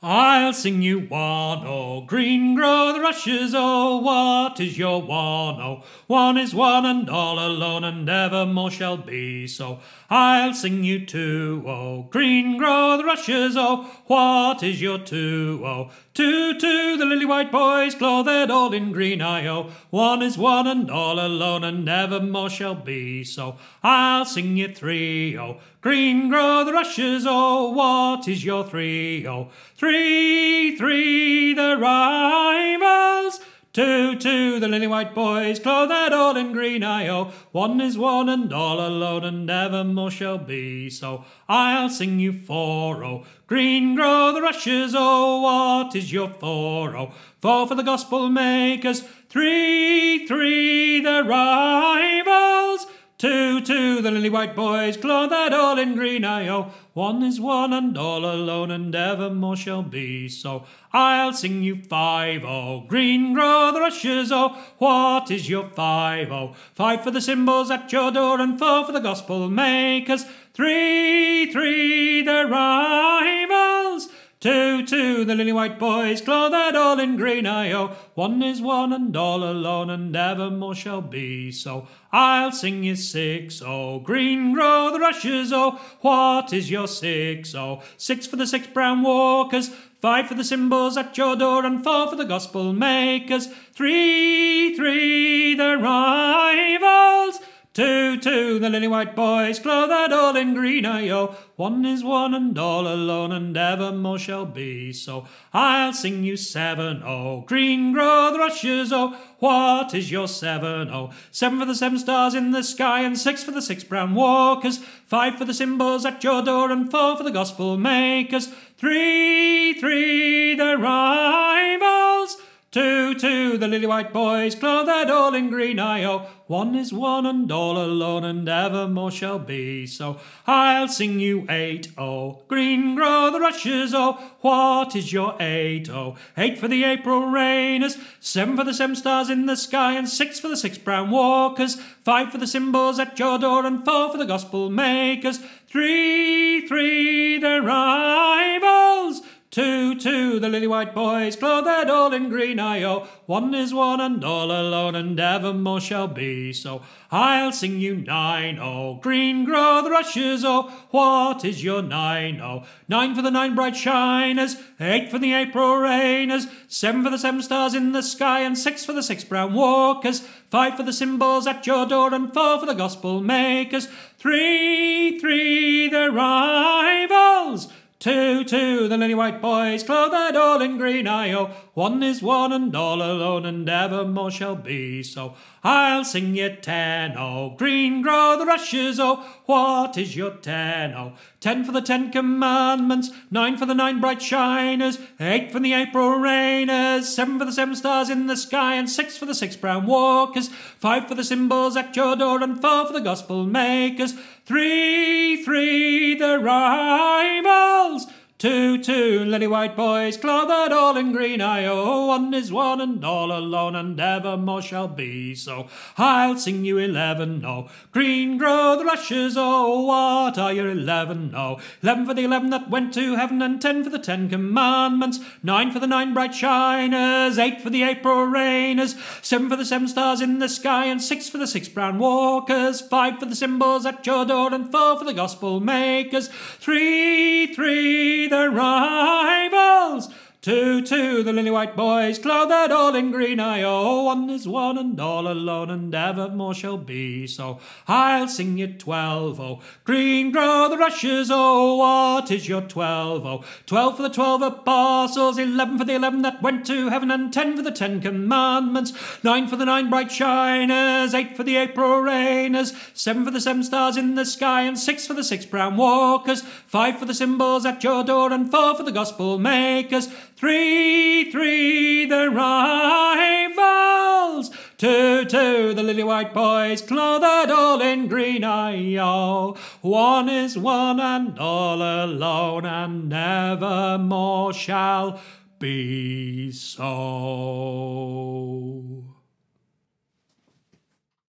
I'll sing you one, oh, green grow the rushes, oh, what is your one, oh, one is one and all alone and evermore shall be so. I'll sing you two, oh, green grow the rushes, oh, what is your two, oh, two, two, the lily white boys clothed all in green, aye, oh, one is one and all alone and evermore shall be so. I'll sing you three, oh, green grow the rushes, oh, what is your three, oh, three, three, the rivals. Two, two, the lily white boys clothed all in green, aye, oh, one is one and all alone and evermore shall be so. I'll sing you four, oh, green grow the rushes, oh, what is your four, oh, four for the gospel makers, three, three, the rivals. Two, two, the lily white boys clothed all in green, aye, oh, one is one and all alone and evermore shall be so. I'll sing you five, oh, green grow the rushes, oh, what is your five, oh, five for the cymbals at your door and four for the gospel makers, three, three, the rivals. Two, two, the lily white boys clothed all in green, aye, oh, one is one and all alone and evermore shall be so. I'll sing you six, oh, green grow the rushes, oh, what is your six, oh, six for the six brown walkers, five for the cymbals at your door and four for the gospel makers, three, three, the rivals. Two, two, the lily white boys clothed all in green, aye, oh, one is one and all alone and evermore shall be so. I'll sing you seven, oh, green grow the rushes, oh, what is your seven, oh, seven for the seven stars in the sky and six for the six brown walkers, five for the cymbals at your door and four for the gospel makers, three, three, the rivals. Two, two, the lily white boys clothed all in green, aye, oh, one is one and all alone and evermore shall be so. I'll sing you eight, oh, green grow the rushes, oh, what is your eight, oh, eight for the April rainers, seven for the seven stars in the sky and six for the six brown walkers, five for the cymbals at your door and four for the gospel makers, three, three, the rivals. Two, two, the lily white boys clothed all in green, aye, oh, one is one and all alone and evermore shall be so. I'll sing you nine, oh, green grow the rushes, oh, what is your nine, oh, nine for the nine bright shiners, eight for the April rainers, seven for the seven stars in the sky and six for the six brown walkers, five for the cymbals at your door and four for the gospel makers, three, three, the rivals. Two, two, the lily white boys clothed all in green, aye, oh, one is one and all alone and evermore shall be so. I'll sing you ten, oh, green grow the rushes, oh, what is your ten, oh, ten for the 10 commandments, nine for the nine bright shiners, eight for the April rainers, seven for the seven stars in the sky and six for the six brown walkers, five for the cymbals at your door and four for the gospel makers, three, three, the rivals. Two, two, lily white boys clothed all in green, aye, oh, one is one and all alone and evermore shall be so. I'll sing you 11, oh, green grow the rushes, oh, what are your 11, oh, 11 for the 11 that went to heaven and 10 for the 10 commandments, nine for the nine bright shiners, eight for the April rainers, seven for the seven stars in the sky and six for the six brown walkers, five for the cymbals at your door and four for the gospel makers, three, three, the rivals. Two, two, the lily white boys clothed all in green, aye, oh, one is one and all alone and evermore shall be so. I'll sing you 12, oh, green grow the rushes, oh, what is your 12, oh, 12 for the 12 apostles, 11 for the 11 that went to heaven and 10 for the 10 commandments, nine for the nine bright shiners, eight for the April rainers, seven for the seven stars in the sky and six for the six brown walkers, five for the cymbals at your door and four for the gospel makers, three, three, the rivals. Two, two, the lily white boys clothed all in green, aye, oh, one is one and all alone and nevermore shall be so.